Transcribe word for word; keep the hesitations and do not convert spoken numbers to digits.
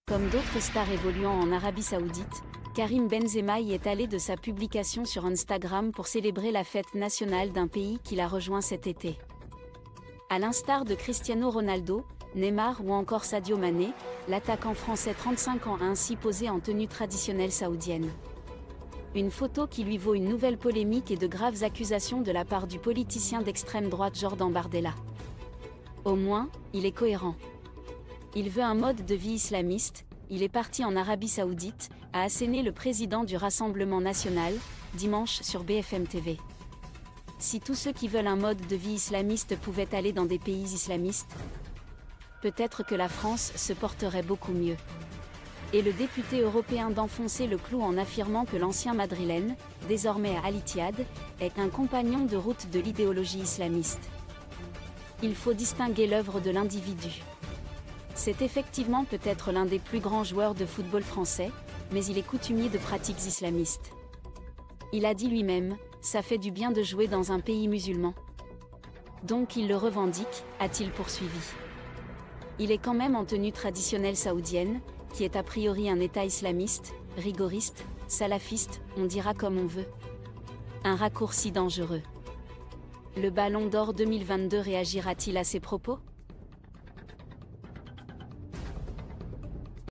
Comme d'autres stars évoluant en Arabie Saoudite, Karim Benzema y est allé de sa publication sur Instagram pour célébrer la fête nationale d'un pays qu'il a rejoint cet été. À l'instar de Cristiano Ronaldo, Neymar ou encore Sadio Mané, l'attaquant français trente-cinq ans a ainsi posé en tenue traditionnelle saoudienne. Une photo qui lui vaut une nouvelle polémique et de graves accusations de la part du politicien d'extrême droite Jordan Bardella. Au moins, il est cohérent. Il veut un mode de vie islamiste, il est parti en Arabie Saoudite, a asséné le président du Rassemblement national, dimanche sur B F M T V. Si tous ceux qui veulent un mode de vie islamiste pouvaient aller dans des pays islamistes, peut-être que la France se porterait beaucoup mieux. Et le député européen d'enfoncer le clou en affirmant que l'ancien madrilène, désormais à Al Ittihad, est un compagnon de route de l'idéologie islamiste. Il faut distinguer l'œuvre de l'individu. C'est effectivement peut-être l'un des plus grands joueurs de football français, mais il est coutumier de pratiques islamistes. Il a dit lui-même, ça fait du bien de jouer dans un pays musulman. Donc il le revendique, a-t-il poursuivi. Il est quand même en tenue traditionnelle saoudienne, qui est a priori un État islamiste, rigoriste, salafiste, on dira comme on veut. Un raccourci dangereux. Le Ballon d'Or deux mille vingt-deux réagira-t-il à ces propos ?